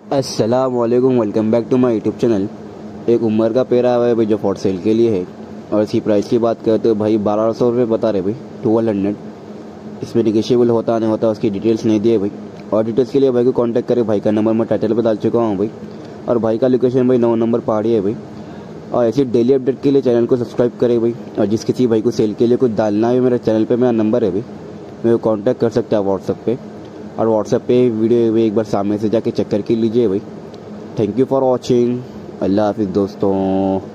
अस्सलाम वालेकुम, welcome back to my YouTube channel. एक उमर का पेड़ आया है भाई जो फॉर सेल के लिए है और इसकी प्राइस की बात करते हो भाई 1200 रुपये बता रहे भाई 1200। इसमें निगेशियबल होता नहीं होता उसकी डिटेल्स नहीं दिए भाई। और डिटेल्स के लिए भाई को कांटेक्ट करें। भाई का नंबर मैं टाइटल पे डाल चुका हूँ भाई। और भाई का लोकेशन भाई 9 नंबर पहाड़ी है भाई। और ऐसी डेली अपडेट के लिए चैनल को सब्सक्राइब करें भाई। और जिस किसी भाई को सेल के लिए कुछ डालना है मेरे चैनल पर मेरा नंबर है भाई, मेरे को कॉन्टैक्ट कर सकते हैं व्हाट्सएप पे। और व्हाट्सएप पे वीडियो एक बार सामने से जाके चेक करके लीजिए भाई। Thank you for watching. अल्लाह हाफिज़ दोस्तों।